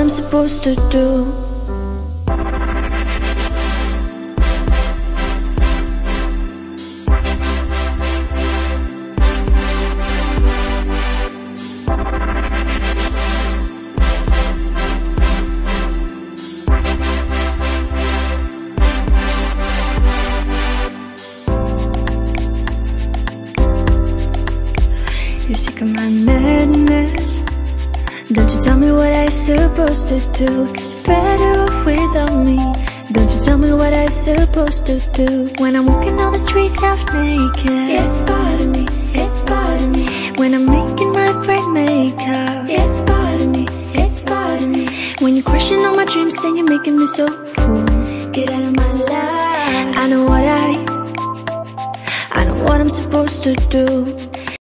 I'm supposed to do. You're sick of my madness. Don't you tell me what I'm supposed to do. You're better off without me. Don't you tell me what I'm supposed to do. When I'm walking down the streets half naked, it's part of me, it's part of me. When I'm making my bright makeup, it's part of me, it's part of me. When you're crushing on my dreams and you're making me so cool, get out of my life. I know what I'm supposed to do.